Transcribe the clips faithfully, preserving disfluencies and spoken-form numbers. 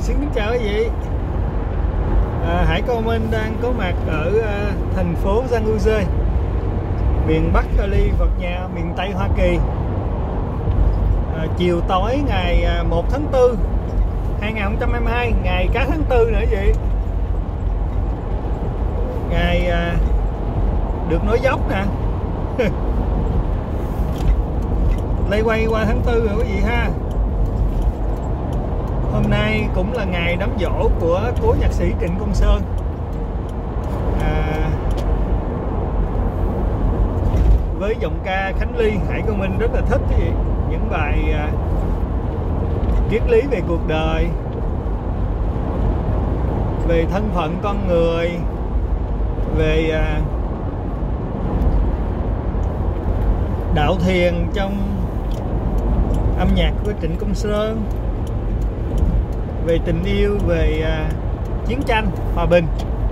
Xin kính chào quý vị. à, Hải Công Minh đang có mặt ở à, thành phố San Jose, miền Bắc California, miền Tây Hoa Kỳ. à, Chiều tối ngày à, một tháng tư hai nghìn không trăm hai mươi hai, ngày cả tháng tư nữa vậy. Ngày à, được nối dốc nè. Lây quay qua tháng tư rồi quý vị ha. Hôm nay cũng là ngày đám giỗ của cố nhạc sĩ Trịnh Công Sơn. à, Với giọng ca Khánh Ly, Hải Công Minh rất là thích cái gì? Những bài à, triết lý về cuộc đời, về thân phận con người, về à, đạo thiền trong âm nhạc của Trịnh Công Sơn, về tình yêu, về uh, chiến tranh, hòa bình.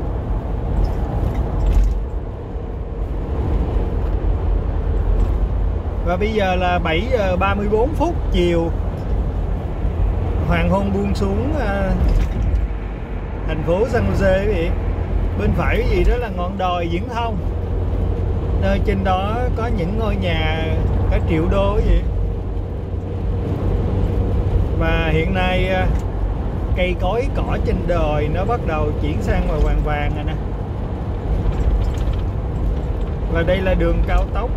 Và bây giờ là bảy giờ ba mươi bốn phút chiều, hoàng hôn buông xuống uh, thành phố San Jose quý vị. Bên phải cái gì đó là ngọn đồi Viễn Thông, nơi trên đó có những ngôi nhà cả triệu đô quý vị. Và hiện nay uh, cây cối cỏ trên đồi nó bắt đầu chuyển sang màu vàng vàng rồi nè. Và đây là đường cao tốc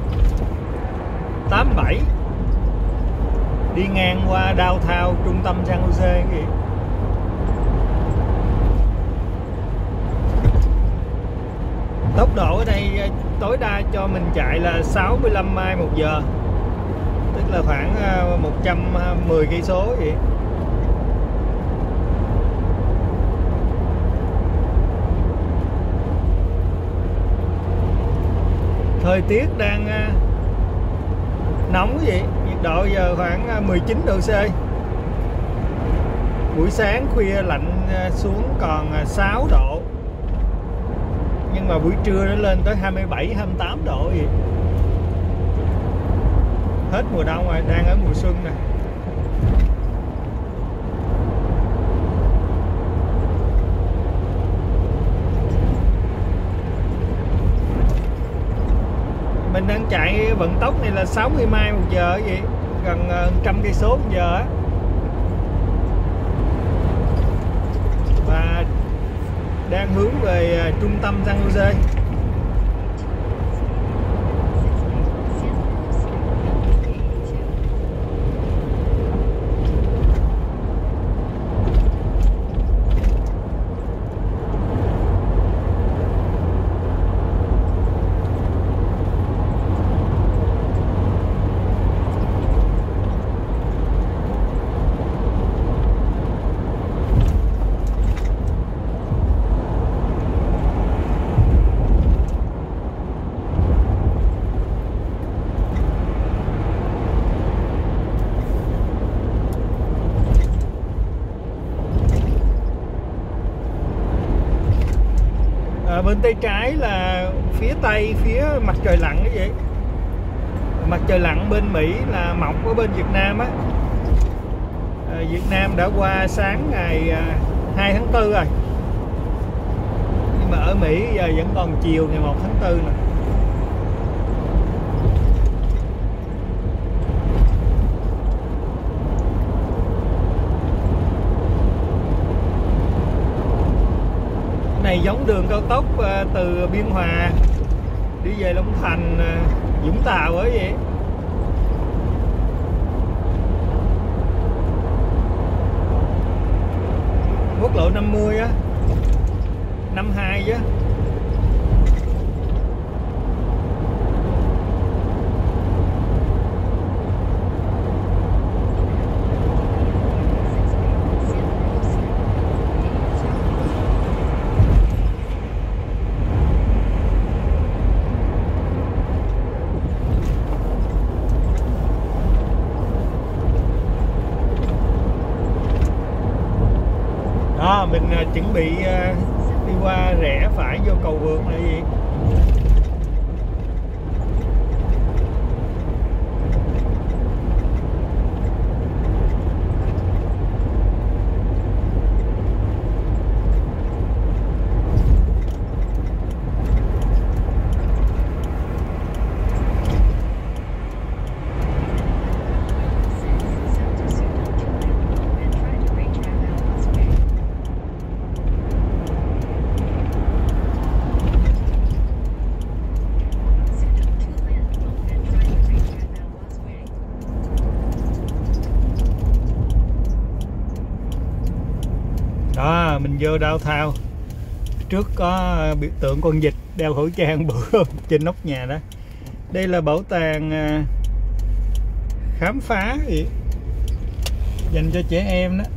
tám bảy đi ngang qua downtown trung tâm San Jose kìa. Tốc độ ở đây tối đa cho mình chạy là sáu mươi lăm mai một giờ, tức là khoảng một trăm mười cây số vậy. Thời tiết đang nóng vậy, nhiệt độ giờ khoảng mười chín độ C. Buổi sáng khuya lạnh xuống còn sáu độ, nhưng mà buổi trưa nó lên tới hai mươi bảy hai mươi tám độ vậy. Hết mùa đông rồi, đang ở mùa xuân nè. Mình đang chạy vận tốc này là sáu mươi mai một giờ vậy, gần một trăm cây số một giờ á. Và đang hướng về trung tâm San Jose. À, bên tay trái là phía tây, phía mặt trời lặn cái vậy. Mặt trời lặn bên Mỹ là mọc ở bên Việt Nam á. à, Việt Nam đã qua sáng ngày à, hai tháng tư rồi, nhưng mà ở Mỹ giờ vẫn còn chiều ngày một tháng tư nè. Này giống đường cao tốc từ Biên Hòa đi về Long Thành, Vũng Tàu ấy vậy. Quốc lộ năm mươi á, năm hai chứ. Đó, mình uh, chuẩn bị uh, đi qua rẽ phải vô cầu vượt này gì. Đó, mình vô downtown. Trước có biểu tượng con vịt đeo khẩu trang bự trên nóc nhà đó. Đây là bảo tàng khám phá gì dành cho trẻ em đó.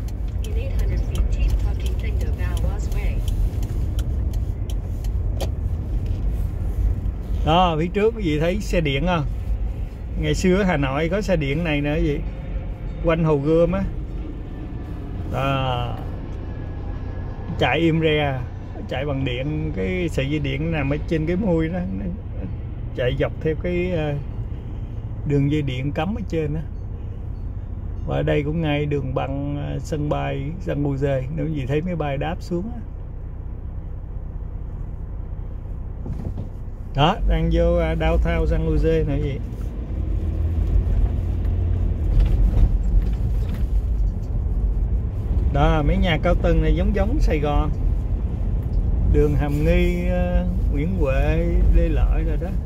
Đó, phía trước quý vị thấy xe điện không? Ngày xưa ở Hà Nội có xe điện này nữa gì quanh Hồ Gươm á. Đó, chạy im re, chạy bằng điện, cái sợi dây điện nằm ở trên cái mui đó, chạy dọc theo cái đường dây điện cắm ở trên đó. Và ở đây cũng ngay đường băng sân bay San Jose, nếu gì thấy máy bay đáp xuống đó. Đó, đang vô downtown San Jose này gì. Đó, mấy nhà cao tầng này giống giống Sài Gòn. Đường Hàm Nghi, uh, Nguyễn Huệ, Lê Lợi rồi đó.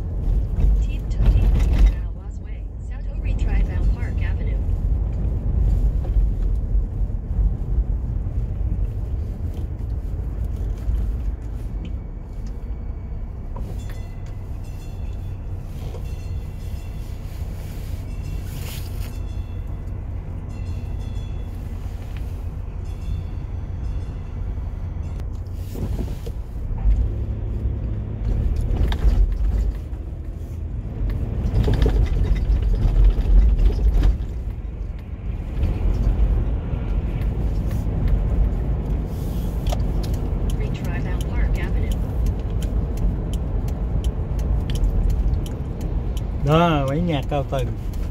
Đó, mấy nhà cao tầng.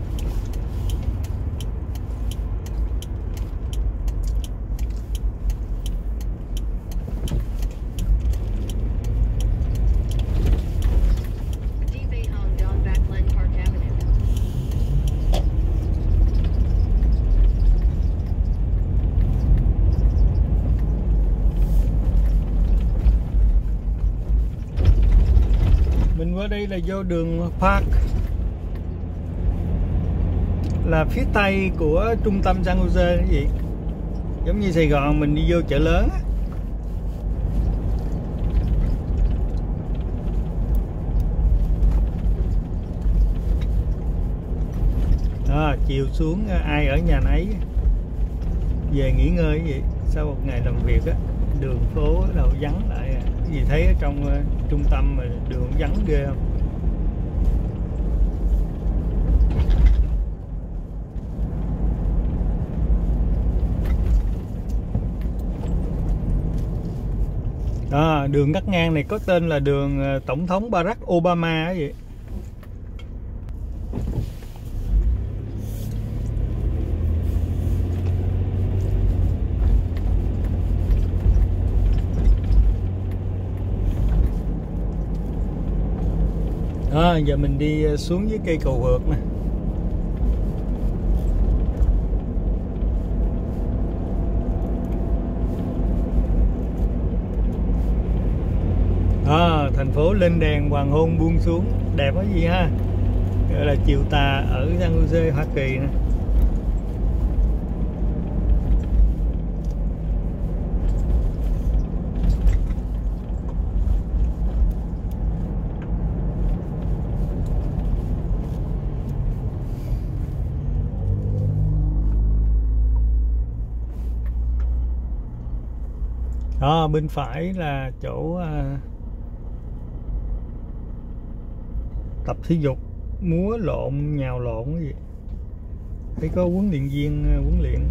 Mình qua đây là vô đường Park, là phía tây của trung tâm San Jose cái gì, giống như Sài Gòn mình đi vô chợ lớn á. Đó, chiều xuống ai ở nhà nấy về nghỉ ngơi cái gì sau một ngày làm việc á. Đường phố đâu vắng lại, cái gì thấy ở trong uh, trung tâm mà đường vắng ghê không. Đó, đường cắt ngang này có tên là đường uh, Tổng thống Barack Obama ấy vậy. Đó, giờ mình đi xuống dưới cây cầu vượt nè. Đó, thành phố lên đèn hoàng hôn buông xuống, đẹp quá gì ha. Gọi là chiều tà ở San Jose, Hoa Kỳ nè. Đó, bên phải là chỗ uh, tập thể dục, múa lộn, nhào lộn cái gì. Thấy có huấn luyện viên uh, huấn luyện.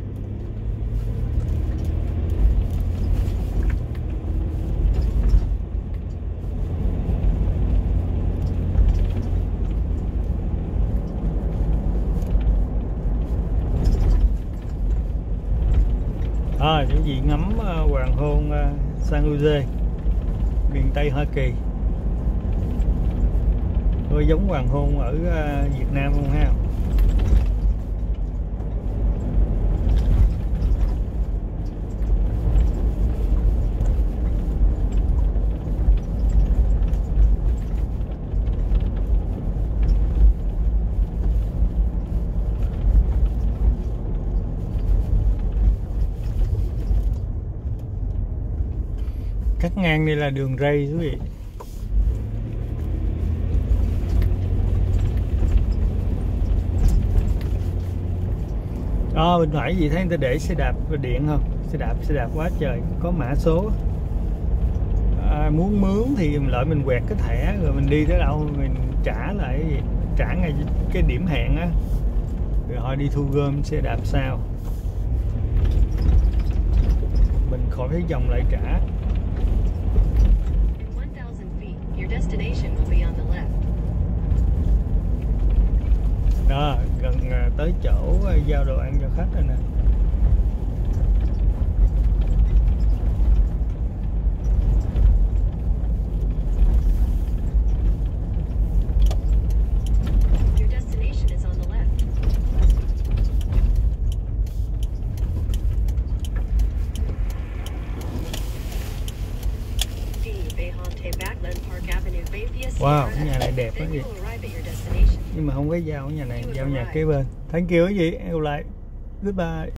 À, những gì ngắm uh, hoàng hôn uh, San Jose, miền Tây Hoa Kỳ. Có giống hoàng hôn ở uh, Việt Nam không ha? Cắt ngang đây là đường ray quý vị. Đó, bên phải gì thấy người ta để xe đạp điện không? Xe đạp xe đạp quá trời, có mã số. À, muốn mướn thì lợi mình quẹt cái thẻ rồi mình đi tới đâu mình trả lại, trả ngay cái điểm hẹn á, rồi họ đi thu gom xe đạp sau, mình khỏi phải vòng lại trả. Đó, gần tới chỗ giao đồ ăn cho khách rồi nè. Wow, cái nhà này đẹp quá gì. Nhưng mà không có giao ở nhà này, giao nhà kế bên. Thank you quý vị, hẹn gặp lại. Goodbye.